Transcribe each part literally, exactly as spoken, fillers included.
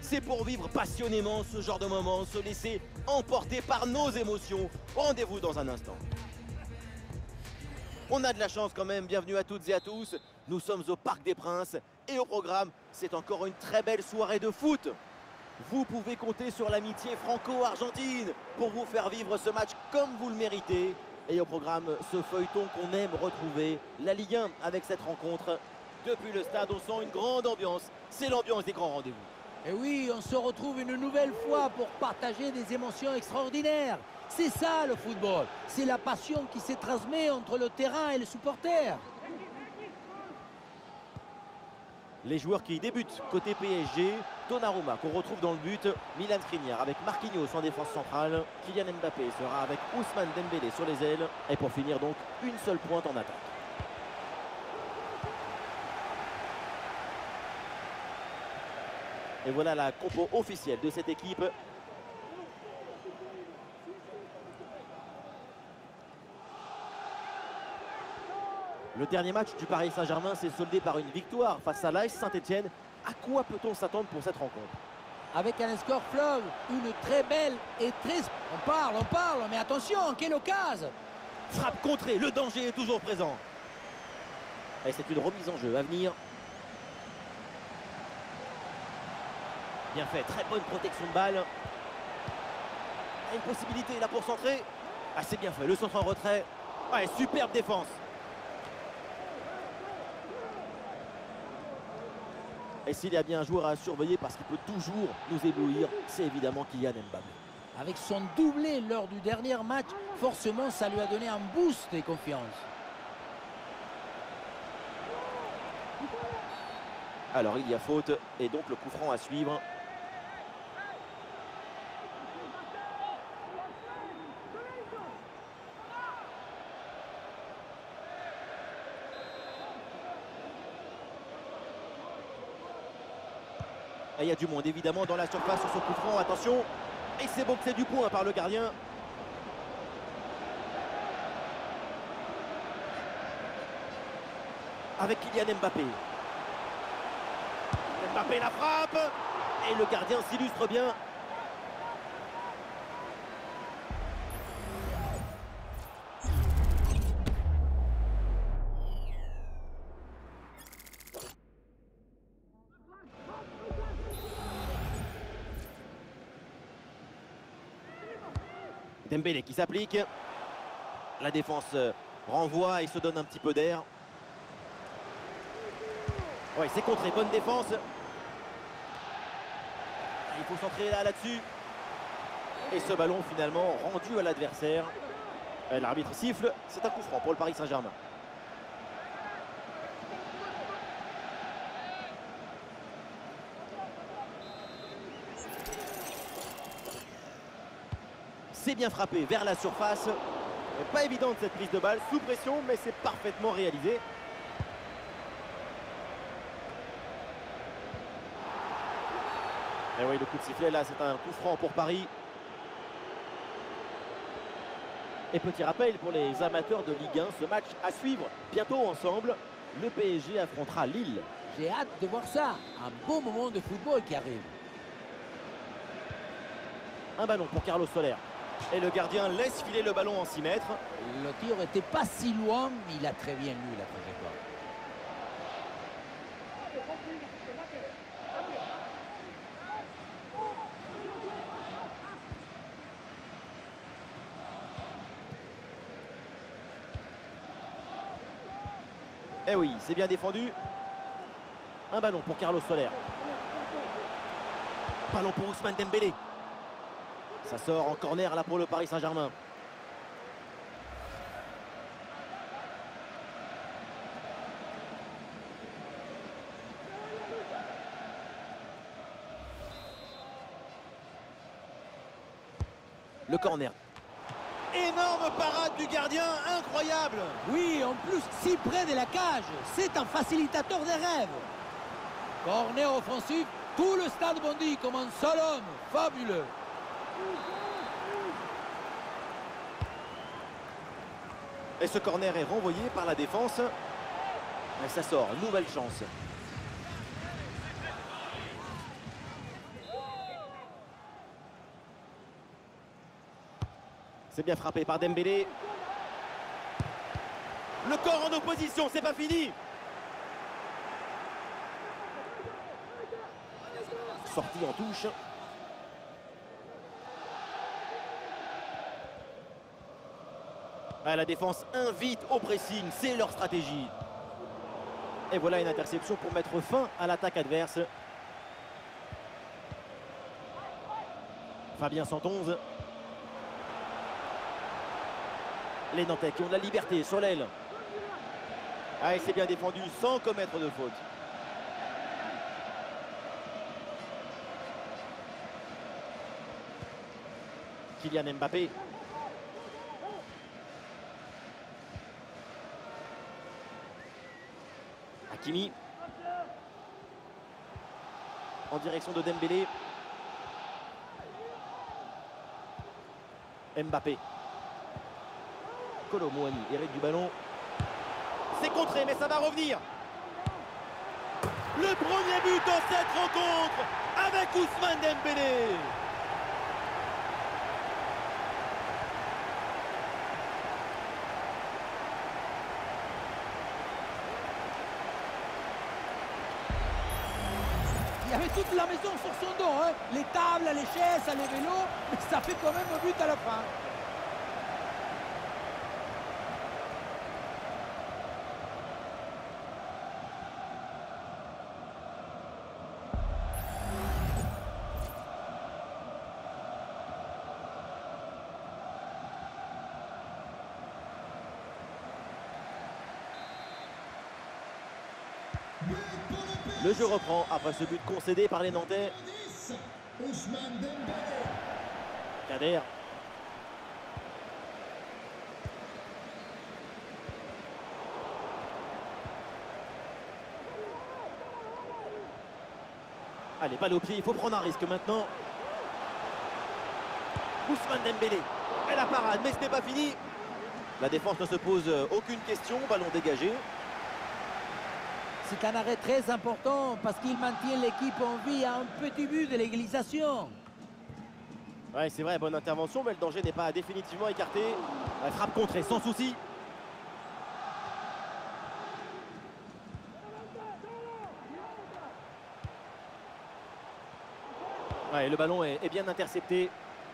C'est pour vivre passionnément ce genre de moment, se laisser emporter par nos émotions. Rendez-vous dans un instant. On a de la chance quand même, bienvenue à toutes et à tous. Nous sommes au Parc des Princes et au programme, c'est encore une très belle soirée de foot. Vous pouvez compter sur l'amitié franco-argentine pour vous faire vivre ce match comme vous le méritez. Et au programme, ce feuilleton qu'on aime retrouver, la Ligue un avec cette rencontre. Depuis le stade, on sent une grande ambiance. C'est l'ambiance des grands rendez-vous. Et oui, on se retrouve une nouvelle fois pour partager des émotions extraordinaires. C'est ça le football. C'est la passion qui se transmet entre le terrain et les supporters. Les joueurs qui débutent côté P S G, Donnarumma qu'on retrouve dans le but, Milan Skriniar avec Marquinhos en défense centrale, Kylian Mbappé sera avec Ousmane Dembélé sur les ailes et pour finir donc une seule pointe en attaque. Et voilà la compo officielle de cette équipe. Le dernier match du Paris Saint-Germain s'est soldé par une victoire face à l'A S Saint-Etienne. À quoi peut-on s'attendre pour cette rencontre? Avec un score fleuve, une très belle et très... On parle, on parle, mais attention, quelle occasion! Frappe contrée, le danger est toujours présent. Et c'est une remise en jeu à venir. Bien fait, très bonne protection de balle. Une possibilité là pour centrer. Ah, c'est bien fait, le centre en retrait. Ouais, superbe défense. Et s'il y a bien un joueur à surveiller parce qu'il peut toujours nous éblouir, c'est évidemment Kylian Mbappé. Avec son doublé lors du dernier match, forcément ça lui a donné un boost de confiance. Alors il y a faute et donc le coup franc à suivre. Et il y a du monde évidemment dans la surface sur ce coup franc, attention. Et c'est boxé du point par le gardien. Avec Kylian Mbappé. Mbappé la frappe. Et le gardien s'illustre bien. Dembélé qui s'applique. La défense renvoie et se donne un petit peu d'air. Oui, c'est contré, bonne défense. Il faut centrer là, là-dessus. Et ce ballon finalement rendu à l'adversaire. L'arbitre siffle, c'est un coup franc pour le Paris Saint-Germain. C'est bien frappé vers la surface. Pas évidente cette prise de balle, sous pression, mais c'est parfaitement réalisé. Et oui, le coup de sifflet là, c'est un coup franc pour Paris. Et petit rappel pour les amateurs de Ligue un, ce match à suivre bientôt ensemble. Le P S G affrontera Lille. J'ai hâte de voir ça. Un beau moment de football qui arrive. Un ballon pour Carlos Soler. Et le gardien laisse filer le ballon en six mètres. Le tir n'était pas si loin, mais il a très bien lu la trajectoire. Eh oui, c'est bien défendu. Un ballon pour Carlos Soler. Ballon pour Ousmane Dembélé. Ça sort en corner là pour le Paris Saint-Germain. Le corner. Énorme parade du gardien, incroyable. Oui, en plus, si près de la cage, c'est un facilitateur des rêves. Corner offensif, tout le stade bondit comme un seul homme, fabuleux. Et ce corner est renvoyé par la défense. Et ça sort, nouvelle chance. C'est bien frappé par Dembélé. Le corps en opposition, c'est pas fini. Sortie en touche. Ah, la défense invite au pressing, c'est leur stratégie. Et voilà une interception pour mettre fin à l'attaque adverse. Fabien cent onze. Les Nantais qui ont de la liberté sur l'aile. Ah, et c'est bien défendu sans commettre de faute. Kylian Mbappé. Hakimi. En direction de Dembélé. Mbappé. Kolo Muani hérite du ballon. C'est contré, mais ça va revenir. Le premier but dans cette rencontre avec Ousmane Dembélé. Il y avait toute la maison sur son dos, hein. Les tables, les chaises, les vélos, mais ça fait quand même un but à la fin. Le jeu reprend après ce but concédé par les Nantais. Kader. Allez, balle au pied, il faut prendre un risque maintenant. Ousmane Dembélé. Et la parade, mais ce n'est pas fini. La défense ne se pose aucune question, ballon dégagé. C'est un arrêt très important parce qu'il maintient l'équipe en vie à un petit but de l'égalisation. Ouais, c'est vrai, bonne intervention, mais le danger n'est pas définitivement écarté. Elle frappe contrée sans souci. Ouais, le ballon est, est bien intercepté.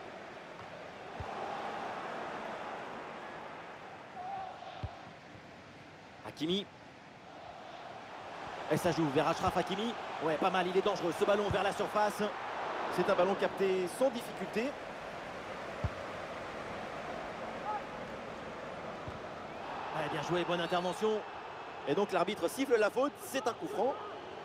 Hakimi. Et ça joue vers Achraf Hakimi. Ouais, pas mal, il est dangereux. Ce ballon vers la surface. C'est un ballon capté sans difficulté. Ouais, bien joué, bonne intervention. Et donc l'arbitre siffle la faute. C'est un coup franc.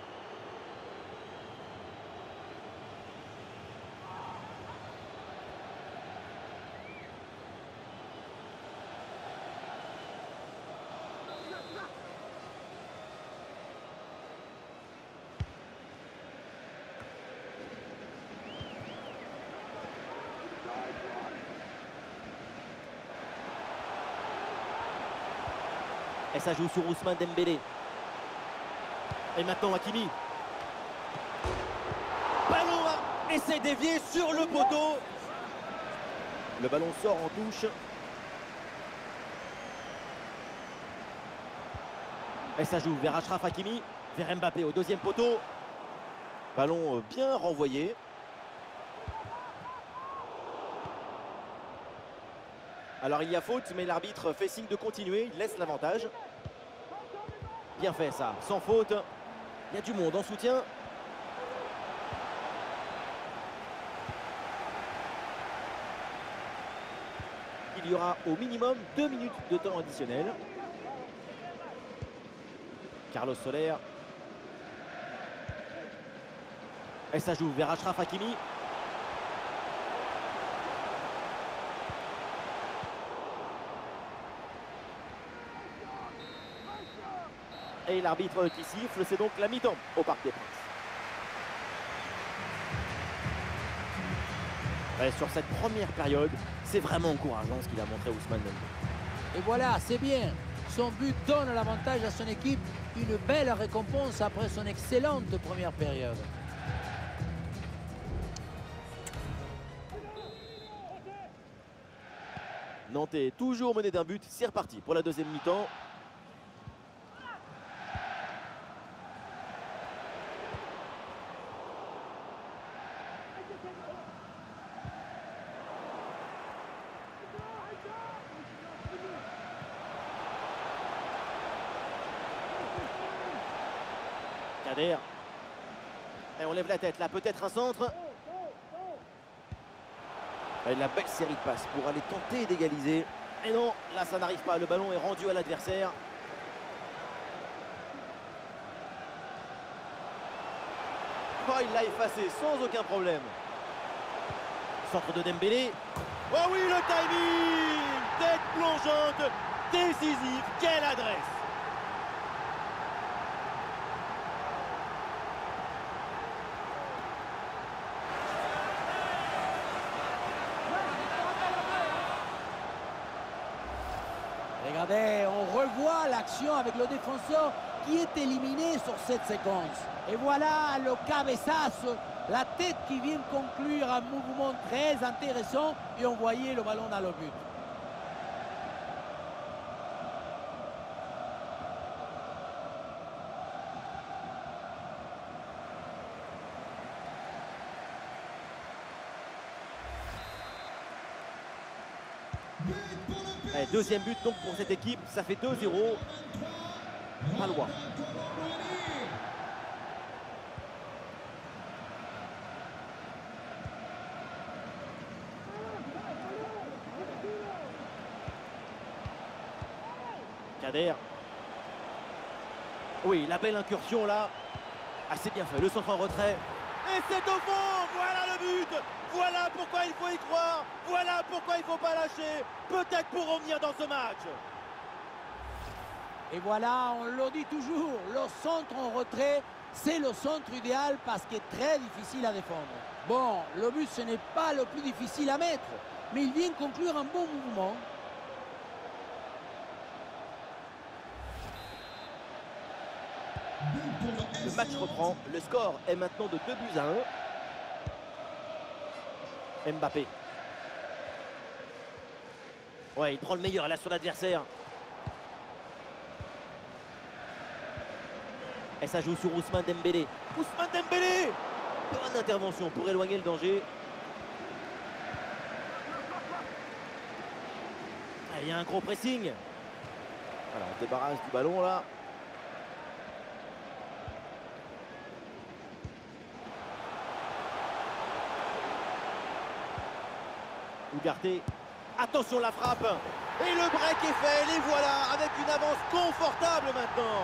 Et ça joue sur Ousmane Dembélé. Et maintenant Hakimi. Ballon à... Et c'est dévié sur le poteau. Le ballon sort en touche. Et ça joue vers Achraf Hakimi. Vers Mbappé au deuxième poteau. Ballon bien renvoyé. Alors il y a faute, mais l'arbitre fait signe de continuer. Il laisse l'avantage. Bien fait ça, sans faute. Il y a du monde en soutien. Il y aura au minimum deux minutes de temps additionnel. Carlos Soler. Et ça joue vers Achraf Hakimi. Et l'arbitre qui siffle, c'est donc la mi-temps au Parc des Princes. Ouais, sur cette première période, c'est vraiment encourageant ce qu'il a montré Ousmane Dembélé. Et voilà, c'est bien. Son but donne l'avantage à son équipe. Une belle récompense après son excellente première période. Nantais toujours mené d'un but, c'est reparti pour la deuxième mi-temps. Kader. Et on lève la tête là, peut-être un centre. Et la belle série de passes pour aller tenter d'égaliser. Et non, là ça n'arrive pas, le ballon est rendu à l'adversaire. Oh, il l'a effacé sans aucun problème. Centre de Dembélé. Oh oui, le timing! Tête plongeante, décisive, quelle adresse! Regardez, on revoit l'action avec le défenseur qui est éliminé sur cette séquence. Et voilà le cabeçazo, la tête qui vient conclure un mouvement très intéressant et on voyait le ballon dans le but. Allez, deuxième but donc pour cette équipe, ça fait deux zéro. Palois. Kader. Oui, la belle incursion là. Ah, c'est bien fait, le centre en retrait. Et c'est au fond, voilà le but. Voilà pourquoi il faut y croire. Voilà pourquoi il ne faut pas lâcher. Peut-être pour revenir dans ce match. Et voilà, on le dit toujours, le centre en retrait, c'est le centre idéal parce qu'il est très difficile à défendre. Bon, le but, ce n'est pas le plus difficile à mettre, mais il vient conclure un bon mouvement. Le match reprend, le score est maintenant de deux buts à un. Mbappé. Ouais, il prend le meilleur là sur l'adversaire. Et ça joue sur Ousmane Dembélé. Ousmane Dembélé! Bonne intervention pour éloigner le danger. Ah, il y a un gros pressing. Voilà, on se débarrasse du ballon là. Ugarte. Attention la frappe. Et le break est fait. Les voilà avec une avance confortable maintenant.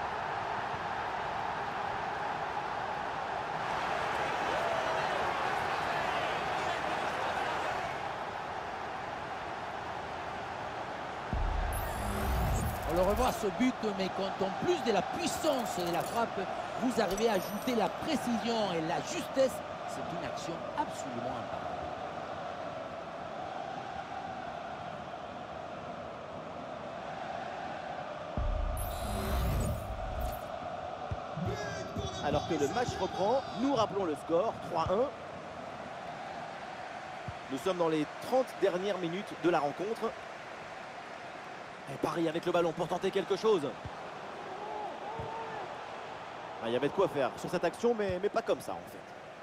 On le revoit ce but, mais quand en plus de la puissance de la frappe, vous arrivez à ajouter la précision et la justesse, c'est une action absolument imparable. Alors que le match reprend, nous rappelons le score, trois un. Nous sommes dans les trente dernières minutes de la rencontre. Et Paris avec le ballon pour tenter quelque chose. Ah, il y avait de quoi faire sur cette action, mais, mais pas comme ça en fait.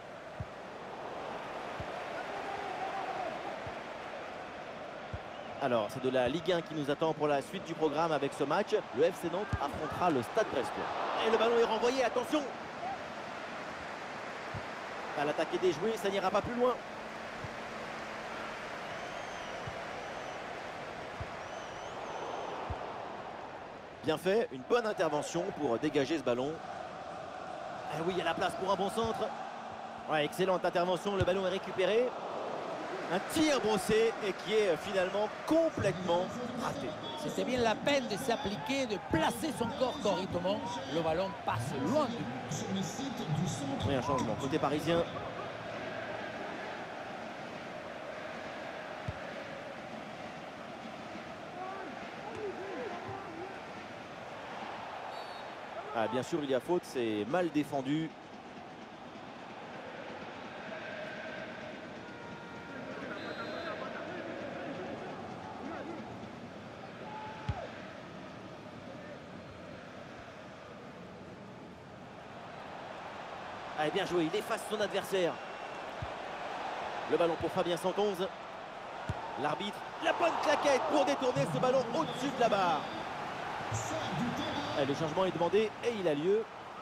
Alors, c'est de la Ligue un qui nous attend pour la suite du programme avec ce match. Le F C Nantes affrontera le Stade Brestois. Et le ballon est renvoyé, attention! À l'attaque est déjouée, ça n'ira pas plus loin. Bien fait, une bonne intervention pour dégager ce ballon. Ah oui, il y a la place pour un bon centre. Ouais, excellente intervention, le ballon est récupéré. Un tir brossé et qui est finalement complètement raté. C'était bien la peine de s'appliquer, de placer son corps correctement. Le ballon passe loin du but. Oui, un changement côté parisien. Ah, bien sûr, il y a faute, c'est mal défendu. Allez, bien joué, il efface son adversaire. Le ballon pour Fabien Santonze. L'arbitre, la bonne claquette pour détourner ce ballon au-dessus de la barre. Allez, le changement est demandé et il a lieu.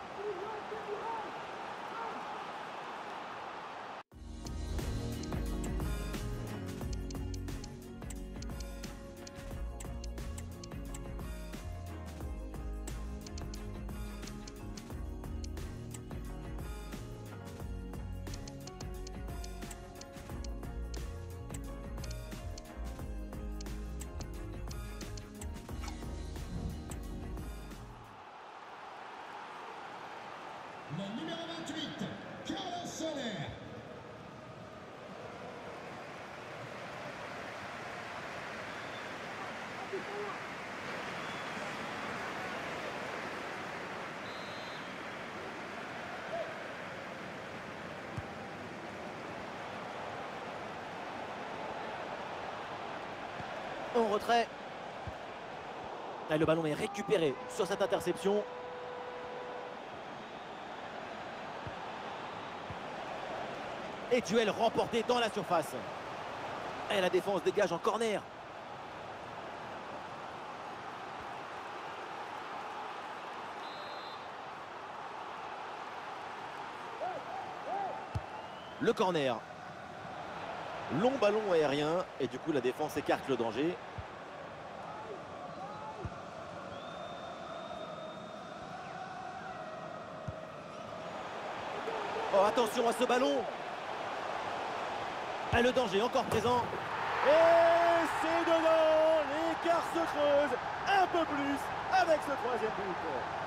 Le numéro vingt-huit, Carlos Soler. En retrait. Et le ballon est récupéré sur cette interception. Et duel remporté dans la surface. Et la défense dégage en corner. Le corner. Long ballon aérien. Et du coup, la défense écarte le danger. Oh, attention à ce ballon. Et le danger encore présent. Et c'est dedans. L'écart se creuse un peu plus avec ce troisième but.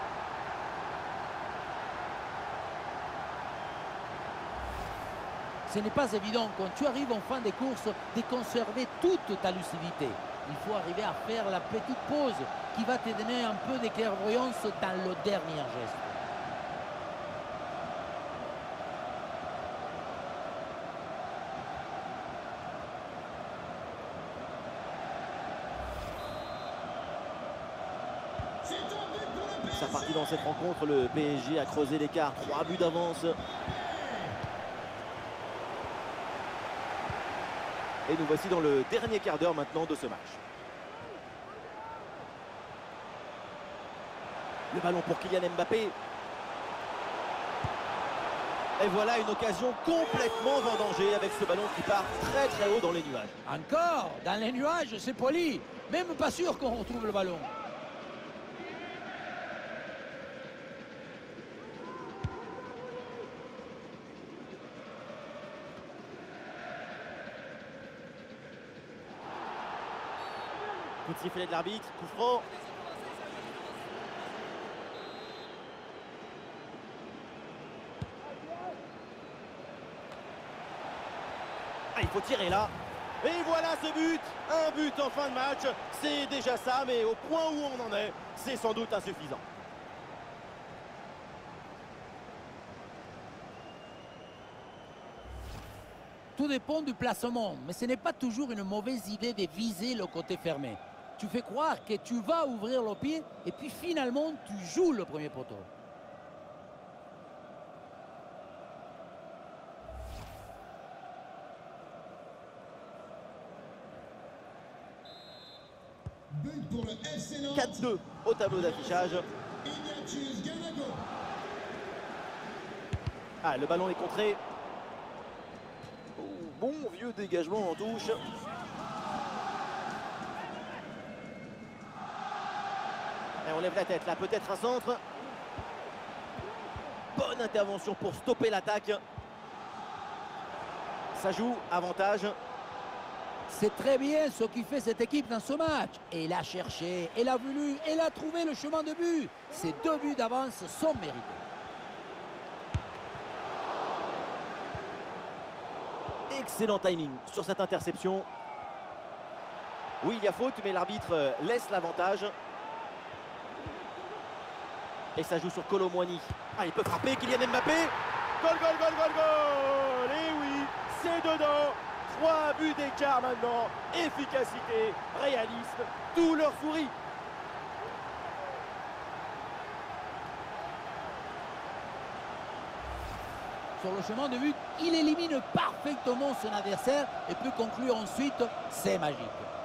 Ce n'est pas évident quand tu arrives en fin de course de conserver toute ta lucidité. Il faut arriver à faire la petite pause qui va te donner un peu de clairvoyance dans le dernier geste. Ça partit dans cette rencontre, le P S G a creusé l'écart, trois buts d'avance. Et nous voici dans le dernier quart d'heure maintenant de ce match. Le ballon pour Kylian Mbappé. Et voilà une occasion complètement vendangée avec ce ballon qui part très très haut dans les nuages. Encore dans les nuages, c'est poli. Même pas sûr qu'on retrouve le ballon. Coup de sifflet de l'arbitre, coup franc. Ah, il faut tirer là. Et voilà ce but. Un but en fin de match. C'est déjà ça, mais au point où on en est, c'est sans doute insuffisant. Tout dépend du placement, mais ce n'est pas toujours une mauvaise idée de viser le côté fermé. Tu fais croire que tu vas ouvrir le pied et puis finalement tu joues le premier poteau. But pour le F C Nantes. quatre deux au tableau d'affichage. Ignatius Ganago. Ah, le ballon est contré. Oh, bon vieux dégagement en touche. Et on lève la tête là, peut-être un centre. Bonne intervention pour stopper l'attaque. Ça joue, avantage. C'est très bien ce qui fait cette équipe dans ce match. Elle a cherché, elle a voulu, elle a trouvé le chemin de but. Ces deux buts d'avance sont mérités. Excellent timing sur cette interception. Oui, il y a faute, mais l'arbitre laisse l'avantage. Et ça joue sur Kolo Muani. Ah, il peut frapper, Kylian Mbappé. Goal, goal, goal, goal, goal. Et oui, c'est dedans. Trois buts d'écart maintenant. Efficacité, réalisme, tout leur sourit. sur le chemin de but, il élimine parfaitement son adversaire et peut conclure ensuite, c'est magique.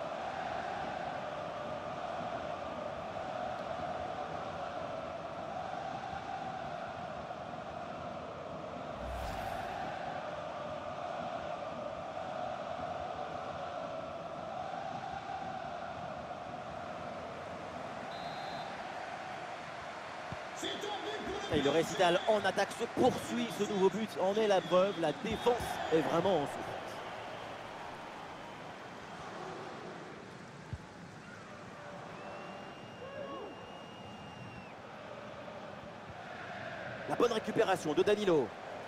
Et le récital en attaque se poursuit, ce nouveau but en est la preuve, la défense est vraiment en souffrance. La bonne récupération de Danilo.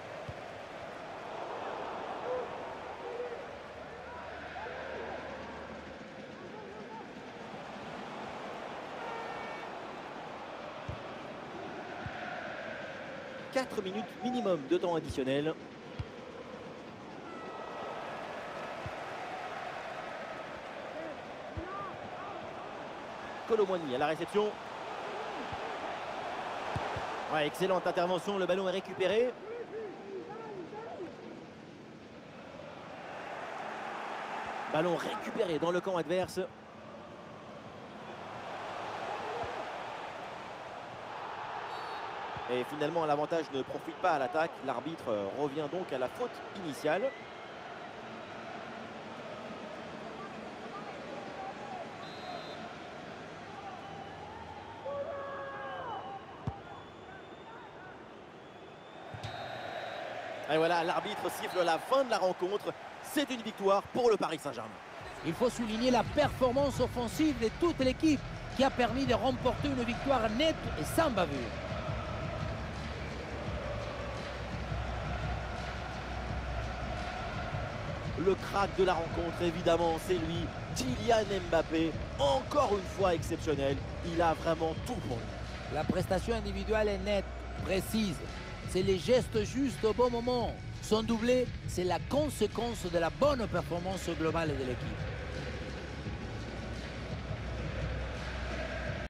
quatre minutes minimum de temps additionnel. Kolo Muani à la réception. Ouais, excellente intervention, le ballon est récupéré. Ballon récupéré dans le camp adverse. Et finalement, l'avantage ne profite pas à l'attaque. L'arbitre revient donc à la faute initiale. Et voilà, l'arbitre siffle la fin de la rencontre. C'est une victoire pour le Paris Saint-Germain. Il faut souligner la performance offensive de toute l'équipe qui a permis de remporter une victoire nette et sans bavure. Le crack de la rencontre, évidemment, c'est lui, Kylian Mbappé, encore une fois exceptionnel. Il a vraiment tout pour lui. La prestation individuelle est nette, précise. C'est les gestes justes au bon moment. Son doublé, c'est la conséquence de la bonne performance globale de l'équipe.